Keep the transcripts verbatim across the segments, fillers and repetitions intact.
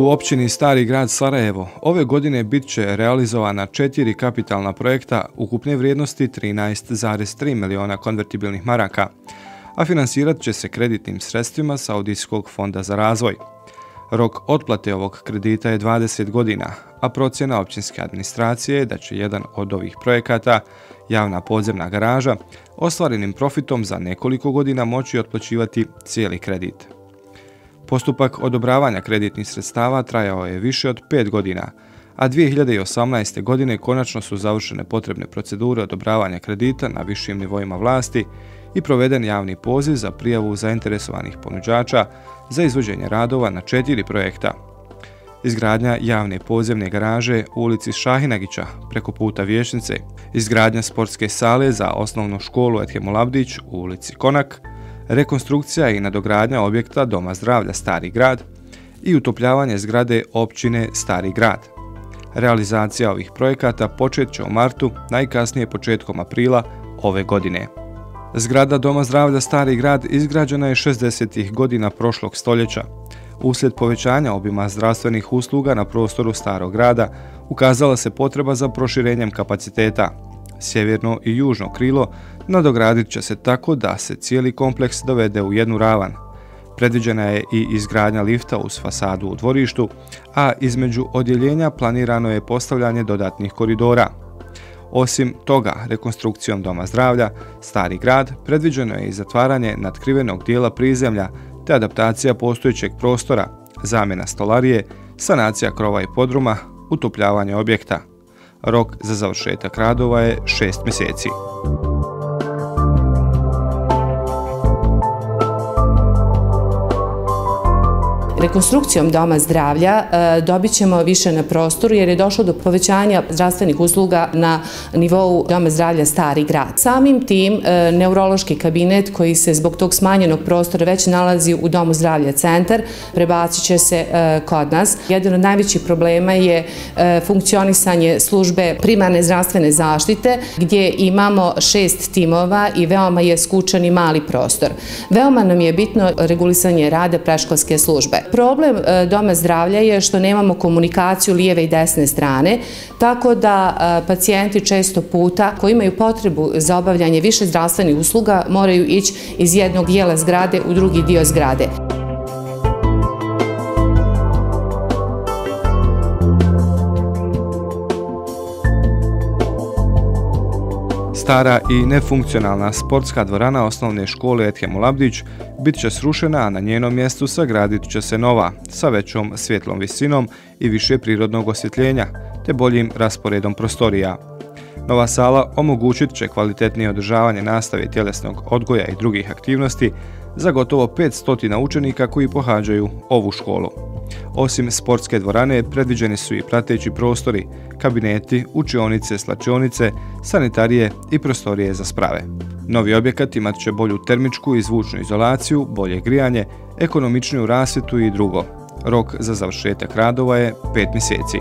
U općini Stari grad Sarajevo ove godine bit će realizovana četiri kapitalna projekta ukupne vrijednosti trinaest zarez tri miliona konvertibilnih maraka, a finansirat će se kreditnim sredstvima Saudijskog fonda za razvoj. Rok otplate ovog kredita je dvadeset godina, a procjena općinske administracije je da će jedan od ovih projekata, javna podzemna garaža, ostvarenim profitom za nekoliko godina moći otplaćivati cijeli kredit. Postupak odobravanja kreditnih sredstava trajao je više od pet godina, a dvije hiljade osamnaeste. godine konačno su završene potrebne procedure odobravanja kredita na višim nivoima vlasti i proveden javni poziv za prijavu zainteresovanih ponuđača za izvođenje radova na četiri projekta. Izgradnja javne podzemne garaže u ulici Šahinagića preko puta Vijećnice, izgradnja sportske sale za osnovnu školu Edhemul Abdić u ulici Konak, rekonstrukcija i nadogradnja objekta Doma zdravlja Stari grad i utopljavanje zgrade općine Stari grad. Realizacija ovih projekata počet će u martu, najkasnije početkom aprila ove godine. Zgrada Doma zdravlja Stari grad izgrađena je šezdesetih godina prošlog stoljeća. Uslijed povećanja obima zdravstvenih usluga na prostoru Starog grada ukazala se potreba za proširenjem kapaciteta. Sjeverno i južno krilo nadogradit će se tako da se cijeli kompleks dovede u jednu ravan. Predviđena je i izgradnja lifta uz fasadu u dvorištu, a između odjeljenja planirano je postavljanje dodatnih koridora. Osim toga, rekonstrukcijom Doma zdravlja Stari grad predviđeno je i zatvaranje natkrivenog dijela prizemlja te adaptacija postojećeg prostora, zamjena stolarije, sanacija krova i podruma, utopljavanje objekta. Rok za završetak radova je šest mjeseci. Rekonstrukcijom Doma zdravlja dobit ćemo više na prostoru jer je došlo do povećanja zdravstvenih usluga na nivou Doma zdravlja Stari grad. Samim tim neurološki kabinet koji se zbog tog smanjenog prostora već nalazi u Domu zdravlja Centar prebacit će se kod nas. Jedan od najvećih problema je funkcionisanje službe primarne zdravstvene zaštite gdje imamo šest timova i veoma je skučan i mali prostor. Veoma nam je bitno regulisanje rada predškolske službe. Problem Doma zdravlja je što nemamo komunikaciju lijeve i desne strane, tako da pacijenti često puta koji imaju potrebu za obavljanje više zdravstvenih usluga moraju ići iz jednog dijela zgrade u drugi dio zgrade. Stara i nefunkcionalna sportska dvorana osnovne škole Edhemul Abdić bit će srušena, a na njenom mjestu sagradit će se nova, sa većom svjetlom visinom i više prirodnog osvjetljenja, te boljim rasporedom prostorija. Nova sala omogućit će kvalitetnije održavanje nastave tjelesnog odgoja i drugih aktivnosti za gotovo petsto učenika koji pohađaju ovu školu. Osim sportske dvorane, predviđeni su i prateći prostori, kabineti, učionice, slačionice, sanitarije i prostorije za sprave. Novi objekat imat će bolju termičku i zvučnu izolaciju, bolje grijanje, ekonomičniju rasvjetu i drugo. Rok za završetak radova je pet mjeseci.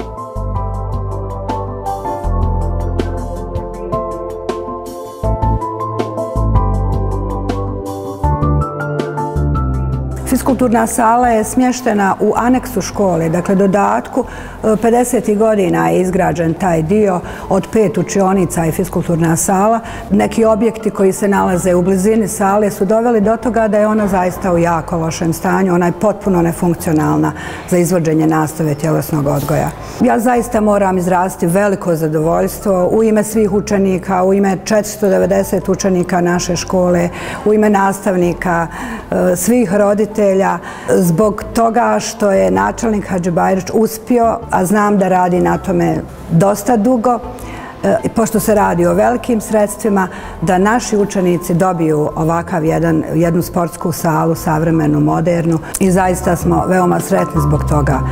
Fiskulturna sala je smještena u aneksu škole, dakle dodatku. pedesetih godina je izgrađen taj dio od pet učionica i fiskulturna sala. Neki objekti koji se nalaze u blizini sale su doveli do toga da je ona zaista u jako lošem stanju. Ona je potpuno nefunkcionalna za izvođenje nastave tjelesnog odgoja. Ja zaista moram izraziti veliko zadovoljstvo u ime svih učenika, u ime četiristo devedeset učenika naše škole, u ime nastavnika, svih roditelja, zbog toga što je načelnik Hadžibajrić uspio, a znam da radi na tome dosta dugo, pošto se radi o velikim sredstvima, da naši učenici dobiju ovakav jedan, jednu sportsku salu, savremenu, modernu, i zaista smo veoma sretni zbog toga.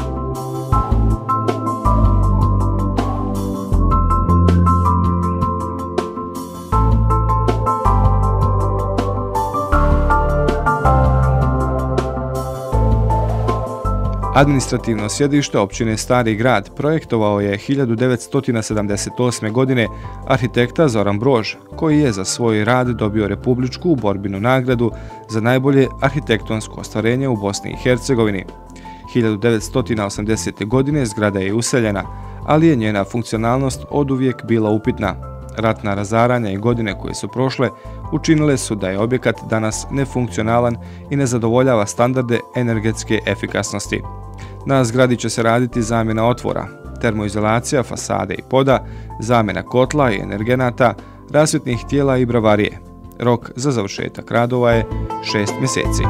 Administrativno sjedište općine Stari grad projektovao je hiljadu devetsto sedamdeset osme. godine arhitekta Zoran Brož, koji je za svoj rad dobio republičku borbinu nagradu za najbolje arhitektonsko ostvarenje u Bosni i Hercegovini. hiljadu devetsto osamdesete. godine zgrada je useljena, ali je njena funkcionalnost oduvijek bila upitna. Ratna razaranja i godine koje su prošle učinile su da je objekat danas nefunkcionalan i ne zadovoljava standarde energetske efikasnosti. Na zgradi će se raditi zamjena otvora, termoizolacija fasade i poda, zamjena kotla i energenata, rasvjetnih tijela i bravarije. Rok za završetak radova je šest mjeseci.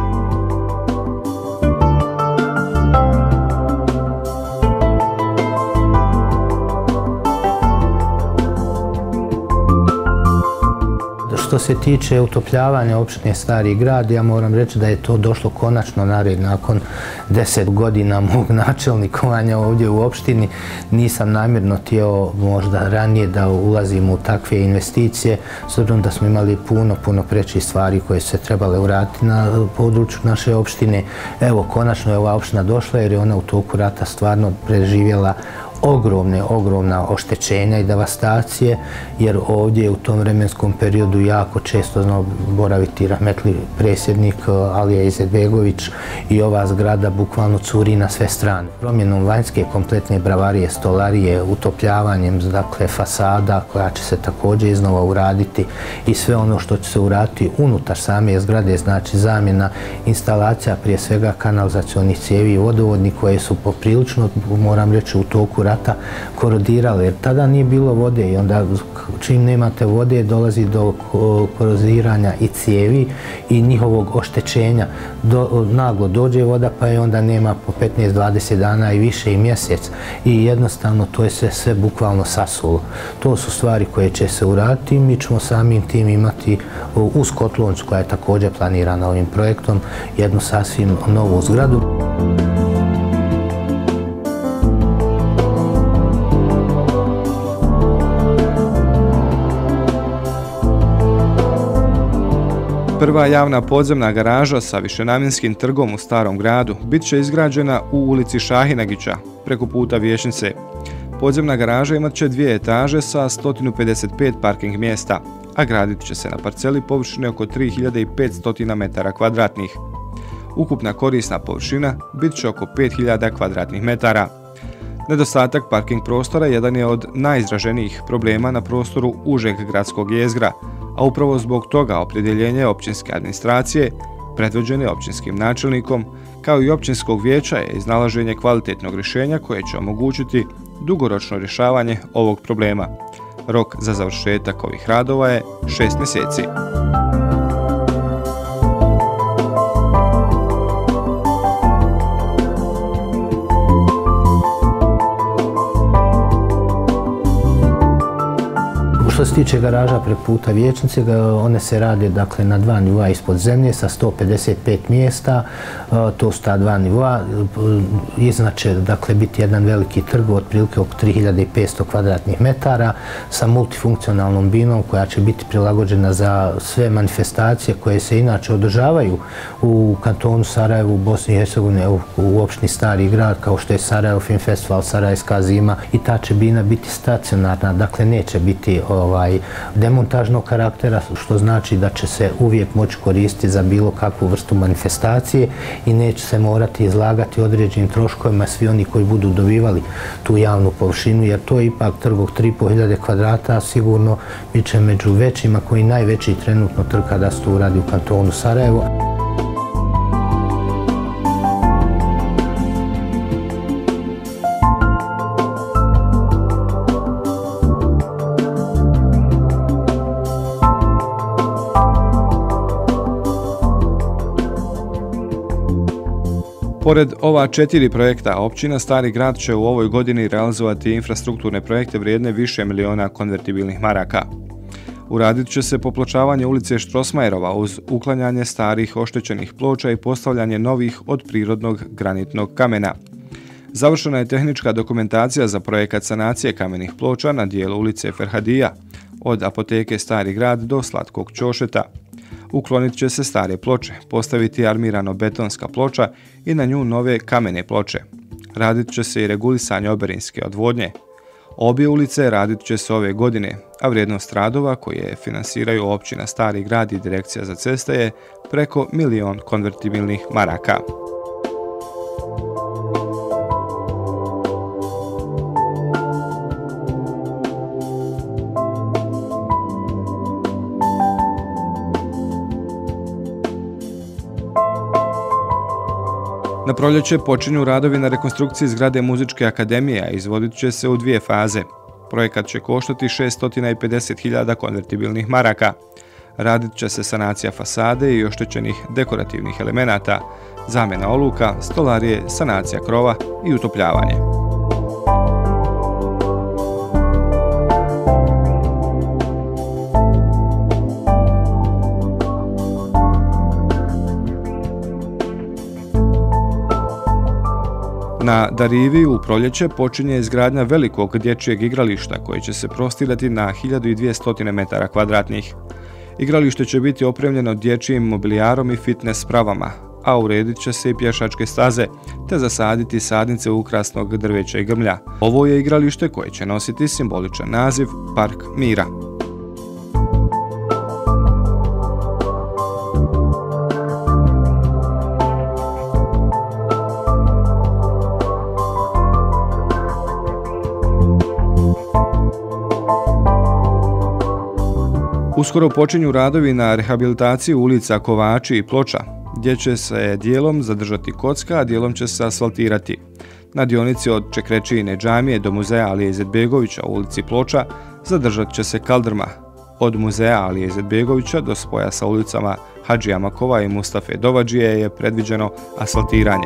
Što se tiče utopljavanja opštine Stari grad, ja moram reći da je to došlo konačno na red nakon deset godina mog načelnikovanja ovdje u opštini. Nisam namjerno htio možda ranije da ulazim u takve investicije, s obzirom da smo imali puno, puno prećih stvari koje se trebale uraditi na području naše opštine. Evo, konačno je ova opština došla jer je ona u toku rata stvarno preživjela ogromne, ogromna oštećenja i devastacije, jer ovdje u tom vremenskom periodu jako često znao boraviti rahmetli predsjednik Alija Izetbegović i ova zgrada bukvalno curi na sve strane. Promjenom vanjske kompletne bravarije, stolarije, utopljavanjem dakle fasada koja će se također iznova uraditi i sve ono što će se uraditi unutar same zgrade, znači zamjena instalacija prije svega kanalizacionih cijevi i vodovodni koje su poprilično, moram reći, u toku rata korodirale, jer tada nije bilo vode i onda čim nemate vode dolazi do koroziranja i cijevi i njihovog oštećenja. Do, naglo dođe voda pa je onda nema po petnaest do dvadeset dana i više i mjesec i jednostavno to je sve, sve bukvalno sasulo. To su stvari koje će se uraditi i mi ćemo samim tim imati uz kotlovnicu koja je također planirana ovim projektom jednu sasvim novu zgradu. Prva javna podzemna garaža sa višenamjenskim trgom u Starom gradu bit će izgrađena u ulici Šahinagića, preko puta Vijećnice. Podzemna garaža imat će dvije etaže sa sto pedeset pet parking mjesta, a gradit će se na parceli površine oko tri hiljade petsto metara kvadratnih. Ukupna korisna površina bit će oko pet hiljada kvadratnih metara. Nedostatak parking prostora jedan je od najizraženijih problema na prostoru užeg gradskog jezgra, a upravo zbog toga opredjeljenje općinske administracije, predvođene općinskim načelnikom, kao i općinskog vijeća je iznalaženje kvalitetnog rješenja koje će omogućiti dugoročno rješavanje ovog problema. Rok za završetak ovih radova je šest mjeseci. Što se tiče garaža preko puta Vijećnice, one se rade dakle, na dva nivoa ispod zemlje sa sto pedeset pet mjesta. To su ta dva nivoa. Iznad će dakle, biti jedan veliki trg, otprilike oko tri hiljade petsto kvadratnih metara sa multifunkcionalnom binom koja će biti prilagođena za sve manifestacije koje se inače održavaju u kantonu Sarajevu, u Bosni i Hercegovini, u opštini Stari grad, kao što je Sarajevo Film Festival, Sarajevska zima, i ta će bina biti stacionarna, dakle neće biti ovaj, demontažnog karaktera, što znači da će se uvijek moći koristiti za bilo kakvu vrstu manifestacije i neće se morati izlagati određenim troškovima svi oni koji budu dobivali tu javnu površinu, jer to je ipak trg od tri i po hiljade kvadrata, sigurno bit će među većima, koji najveći trenutno trg kada se to uradi u kantonu Sarajevo. Pored ova četiri projekta, općina Stari grad će u ovoj godini realizovati infrastrukturne projekte vrijedne više miliona konvertibilnih maraka. Uradit će se popločavanje ulice Štrosmajerova uz uklanjanje starih oštećenih ploča i postavljanje novih od prirodnog granitnog kamena. Završena je tehnička dokumentacija za projekat sanacije kamenih ploča na dijelu ulice Ferhadija, od apoteke Stari grad do Slatkog ćošeta. Uklonit će se stare ploče, postaviti armirano-betonska ploča i na nju nove kamene ploče. Radit će se i regulisanje oberinske odvodnje. Obje ulice radit će se ove godine, a vrijednost radova koje finansiraju općina Stari grad i Direkcija za ceste je preko milion konvertibilnih maraka. Na proljeće počinju radovi na rekonstrukciji zgrade Muzičke akademije, a izvodit će se u dvije faze. Projekat će koštati šeststo pedeset hiljada konvertibilnih maraka. Radit će se sanacija fasade i oštećenih dekorativnih elemenata, zamjena oluka, stolarije, sanacija krova i utopljavanje. Na Darivi u proljeće počinje izgradnja velikog dječjeg igrališta koji će se prostirati na hiljadu dvjesto metara kvadratnih. Igralište će biti opremljeno dječjim mobilijarom i fitness spravama, a uredit će se i pješačke staze, te zasaditi sadnice ukrasnog drveća i grmlja. Ovo je igralište koje će nositi simboličan naziv Park mira. Uskoro počinju radovi na rehabilitaciji ulica Kovači i Ploča, gdje će se dijelom zadržati kocka, a dijelom će se asfaltirati. Na dionici od Čekrečijine džamije do muzeja Alije Izetbegovića u ulici Ploča zadržat će se kaldrma. Od muzeja Alije Izetbegovića do spoja sa ulicama Hadžija Makova i Mustafe Dovadžije je predviđeno asfaltiranje.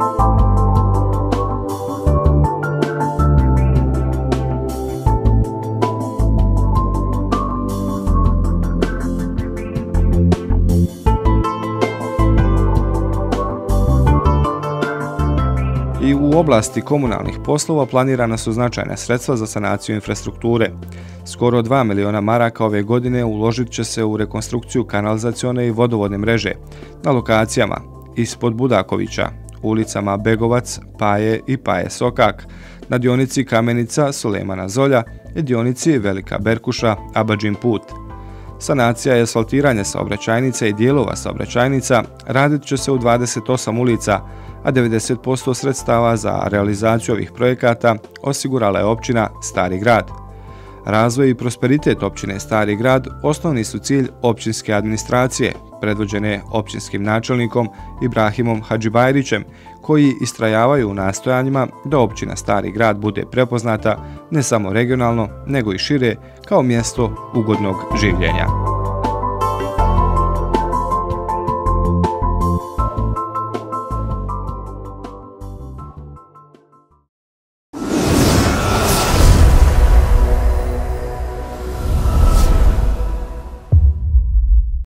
I u oblasti komunalnih poslova planirana su značajna sredstva za sanaciju infrastrukture. Skoro dva miliona maraka ove godine uložit će se u rekonstrukciju kanalizacione i vodovodne mreže na lokacijama ispod Budakovića, ulicama Begovac, Paje i Paje Sokak, na dionici Kamenica Sulejmana Zolja i dionici Velika Berkuša Abadžin put. Sanacija i asfaltiranje saobraćajnica i dijelova saobraćajnica radit će se u dvadeset osam ulica, a devedeset posto sredstava za realizaciju ovih projekata osigurala je općina Stari grad. Razvoj i prosperitet općine Stari grad osnovni su cilj općinske administracije, predvođene općinskim načelnikom Ibrahimom Hadžibajrićem, koji istrajavaju u nastojanjima da općina Stari grad bude prepoznata ne samo regionalno, nego i šire kao mjesto ugodnog življenja.